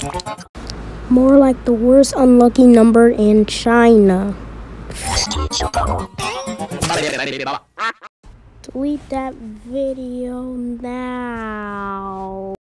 More like the worst unlucky number in China. Delete that video now.